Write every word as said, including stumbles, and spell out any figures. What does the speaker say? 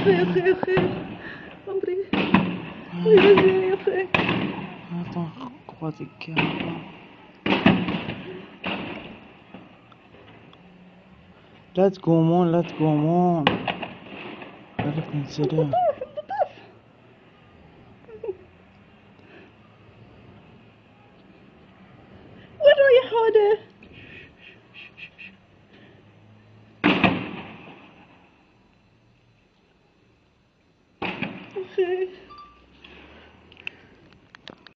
خير خير خير عمري وي رزين يا خير هذا قوتك يا الله. لا تقومون لا تقومون. عليكم السلام. وين رايح هذا؟ أخي